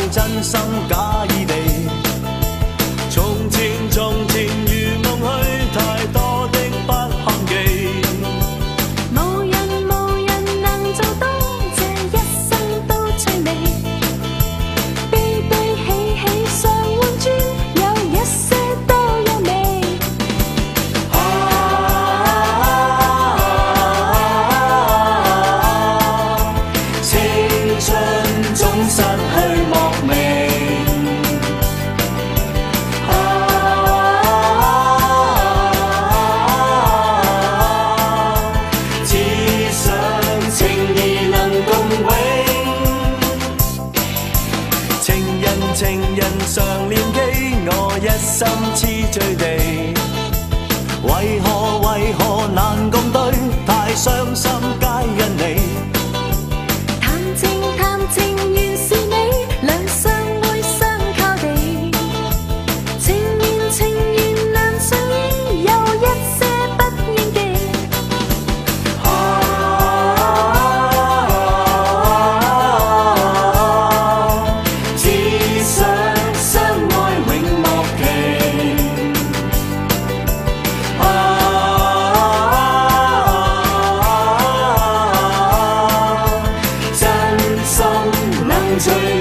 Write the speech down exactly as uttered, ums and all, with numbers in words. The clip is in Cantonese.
真心假意地。從前從前如夢去，太多的不堪記。 無人無人能做到這一生都趣味，悲悲喜喜常換轉，有一些都優美。 啊，青春總失去莫名。情人常念記，我一心痴醉地。為何為何難共對？太傷心皆因你。 談情談情原是你，兩相愛相靠地。情緣情緣難相依，有一些不應記。 最